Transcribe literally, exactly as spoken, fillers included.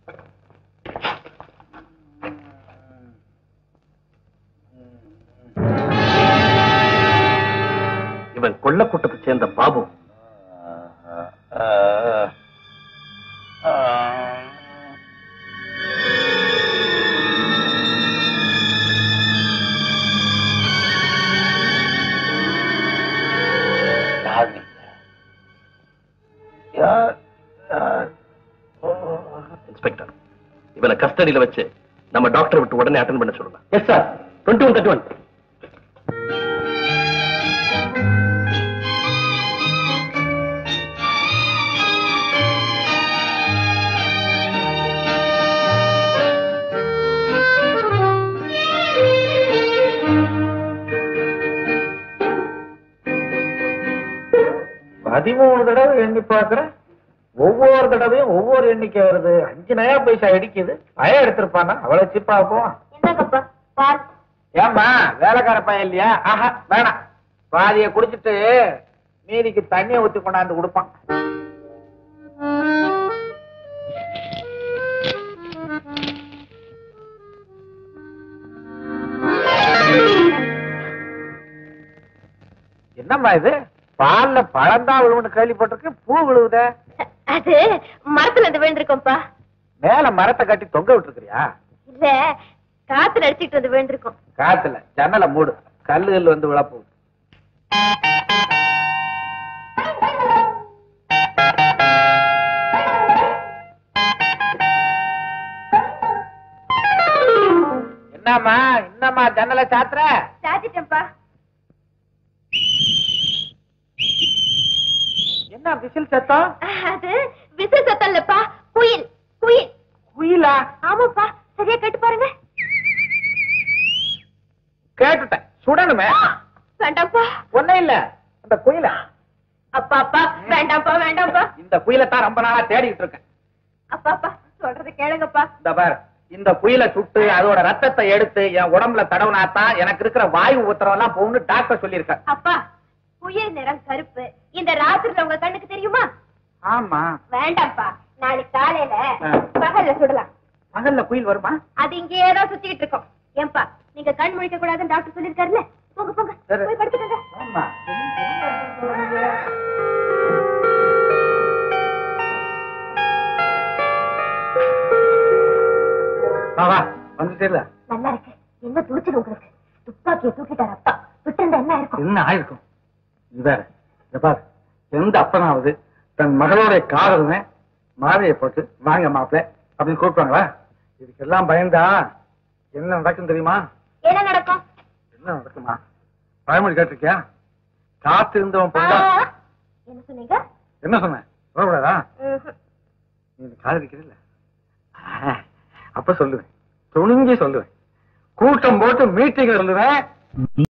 இவன் கொள்ளக்கூட்டத்தை சேர்ந்த பாபு. இன்ஸ்பெக்டர், இவனை கஸ்டடியில வச்சு நம்ம டாக்டர் விட்டு உடனே அட்டெண்ட் பண்ண சொல்லுங்க. Yes sir. Twenty one thirty one. பதிமூணு தடவை எண்ணி பாக்குறேன். ஒவ்வொரு தடவையும் ஒவ்வொரு எண்ணிக்கை வருது. அஞ்சு நயா பைசா அடிக்குது. பய எடுத்திருப்பானா? அவ்வளவு சிப்பா இருக்கும். ஏமா வேலைக்கார பையன் இல்லையா? ஆஹா வேணாம். பாதிய குடிச்சிட்டு மீதிக்கு தண்ணியை ஊத்தி கொண்டாந்து கொடுப்பான். என்னம்மா இது? பால்ல பழம்தான் விழுவுன்னு கேள்விப்பட்டிருக்கு. பூ விழுவுத? அது மரத்துல இருந்து விழுந்திருக்கோம்ப்பா. மேல மரத்தை கட்டி தொங்க விட்டுருக்கியா? இல்ல, காத்துல அடிச்சுட்டு வந்து விழுந்திருக்கோம். காத்துல? ஜன்னல மூடு, கல்லு கல்லு வந்து விழப்போம். என்னம்மா என்னம்மா ஜன்னல சாத்துற? சாத்திட்டேன்ப்பா. என்ன விசில் சத்தம்? அது விசில் சத்தம் இல்லப்பா, குயில். குயில். குயிலா? ஆமாப்பா, சரியா கேட்டு பாருங்க. கேட்டுட்டேன். சுடணுமே? வேண்டாம்ப்பா. ஒன்னும் இல்ல, அந்த குயில. அப்பா அப்பா வேண்டாம்ப்பா வேண்டாம்ப்பா. இந்த குயிலை தான் ரொம்ப நாளா தேடிட்டு இருக்கேன். அப்பா அப்பா சொல்றது கேளுங்கப்பா. இந்த பார், இந்த குயிலை சுட்டு அதோட ரத்தத்தை எடுத்து என் உடம்புல தடவுனாத்தான் எனக்கு இருக்கிற வாயு உத்தரவு எல்லாம் போகணும்னு டாக்டர் சொல்லியிருக்க. அப்பா, குயில் நிறம் கருப்பு. இந்த ராத்திரில உங்க கண்ணுக்கு தெரியுமா? ஆமா. வேண்டாம்ப்பா, நாளைக்கு காலையில பகல்ல சுடலாம். பகல்ல குயில் வருமா? அது இங்கேதான் சுத்திட்டு இருக்கோம். ஏன்பா, நீங்க கண் முழிக்க கூடாதுன்னு டாக்டர் சொல்லிருக்காருல்ல? போங்க போங்க, போய் படுத்துக்கங்க. ஆமா. வா வந்துட்டே. நல்லா இருக்கு. என்ன துடிச்சது உங்களுக்கு? துப்பாக்கியை தூக்கிட்டார் அப்பா. விட்டு என்ன இருக்கும்? என்ன ஆயிருக்கும்? இதாரு பாரு, எந்த அப்பனாவது தன் மகளோட காதலுமே மாலையை போட்டு வாங்க மாப்பிள்ள அப்படின்னு கூப்பிட்டாங்களா? இதுக்கெல்லாம் பயந்தா என்ன நடக்கும் தெரியுமா? என்ன நடக்கும்? என்ன நடக்குமா? பழமொழி கேட்டிருக்கியா? காத்து இருந்தவன் பொண்ணா? என்ன சொன்னீங்க? என்ன சொன்னேன்? சொல்லக்கூடாதா? நீ காதலிக்கிறீல்ல, அப்ப சொல்லுவேன், துணிஞ்சி சொல்லுவேன், கூட்டம் போட்டு மீட்டிங் சொல்லுவேன்.